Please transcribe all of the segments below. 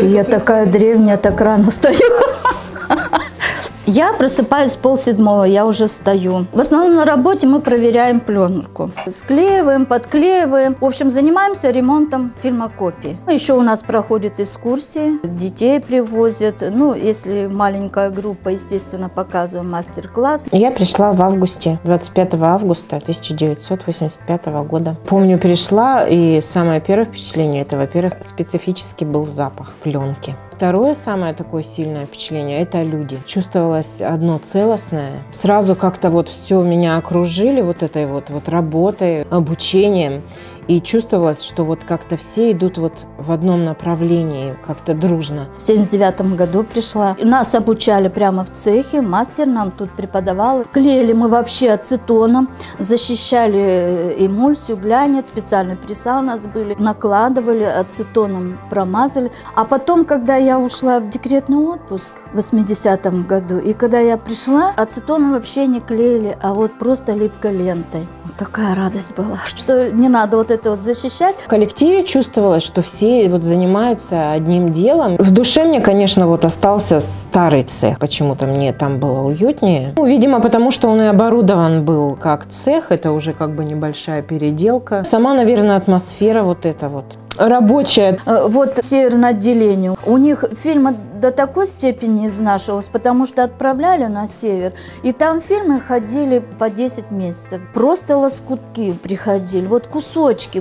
Я такая древняя, так рано встаю. Я просыпаюсь в 6:30, я уже встаю. В основном на работе мы проверяем пленку. Склеиваем, подклеиваем. В общем, занимаемся ремонтом фильмокопий. Еще у нас проходят экскурсии, детей привозят. Ну, если маленькая группа, естественно, показываем мастер-класс. Я пришла в августе, 25 августа 1985 года. Помню, пришла, и самое первое впечатление, это, во-первых, специфический был запах пленки. Второе самое такое сильное впечатление – это люди. Чувствовалось одно целостное. Сразу как-то вот все меня окружили вот этой вот работой, обучением. И чувствовалось, что вот как-то все идут вот в одном направлении, как-то дружно. В 79 году пришла. Нас обучали прямо в цехе, мастер нам тут преподавал. Клеили мы вообще ацетоном, защищали эмульсию, глянец, специальные пресса у нас были. Накладывали, ацетоном промазали. А потом, когда я ушла в декретный отпуск в 80-м году, и когда я пришла, ацетоном вообще не клеили, а вот просто липкой лентой. Вот такая радость была, что не надо вот это вот защищать. В коллективе чувствовалось, что все вот занимаются одним делом. В душе мне, конечно, вот остался старый цех. Почему-то мне там было уютнее. Ну, видимо, потому что он и оборудован был как цех. Это уже как бы небольшая переделка. Сама, наверное, атмосфера вот эта вот рабочая. Вот северное отделение. У них фильмы до такой степени изнашивалось, потому что отправляли на север, и там фильмы ходили по 10 месяцев. Просто лоскутки приходили, вот кусочки.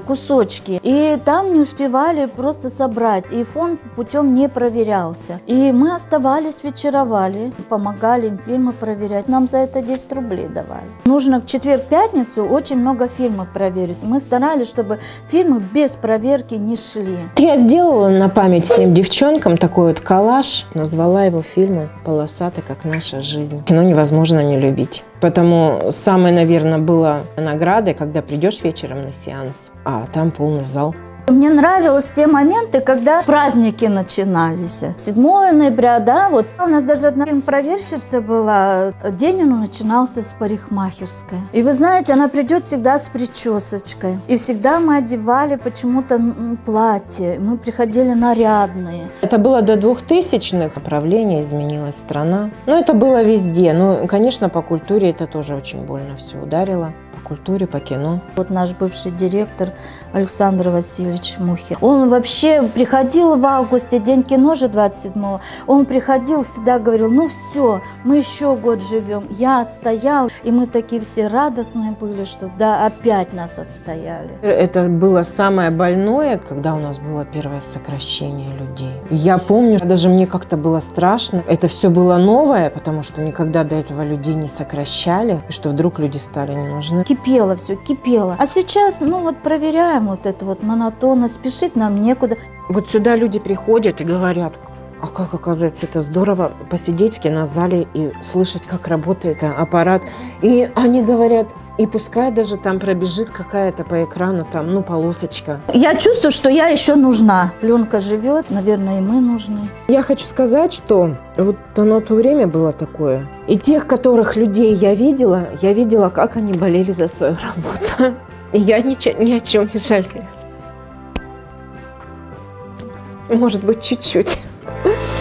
И там не успевали просто собрать, и фонд путем не проверялся. И мы оставались, вечеровали, помогали им фильмы проверять. Нам за это 10 рублей давали. Нужно в четверг-пятницу очень много фильмов проверить. Мы старались, чтобы фильмы без проверки не шли. Я сделала на память всем девчонкам такой вот коллаж, назвала его фильмом «Полосатый, как наша жизнь». Кино невозможно не любить. Поэтому самой, наверное, было наградой, когда придешь вечером на сеанс, а там полный зал. Мне нравились те моменты, когда праздники начинались. 7 ноября, да, вот у нас даже одна фильм-проверщица была. День он начинался с парикмахерской. И вы знаете, она придет всегда с причесочкой. И всегда мы одевали почему-то платье. Мы приходили нарядные. Это было до 2000-х. Направление изменилась страна. Но это было везде. Ну, конечно, по культуре это тоже очень больно все ударило. По культуре, по кино. Вот наш бывший директор Александр Васильевич Мухин. Он вообще приходил в августе, день кино же 27-го. Он приходил, всегда говорил: ну все, мы еще год живем. Я отстоял, и мы такие все радостные были, что да, опять нас отстояли. Это было самое больное, когда у нас было первое сокращение людей. Я помню, даже мне как-то было страшно. Это все было новое, потому что никогда до этого людей не сокращали, и что вдруг люди стали не нужны. Кипело все, кипело. А сейчас, ну вот проверяем вот это вот монотонно, спешить нам некуда. Вот сюда люди приходят и говорят: а как, оказывается, это здорово посидеть в кинозале и слышать, как работает аппарат. И они говорят, и пускай даже там пробежит какая-то по экрану там, ну, полосочка. Я чувствую, что я еще нужна. Пленка живет, наверное, и мы нужны. Я хочу сказать, что вот оно то время было такое. И тех, которых людей я видела, как они болели за свою работу. И я ни о чем не жалею. Может быть, чуть-чуть.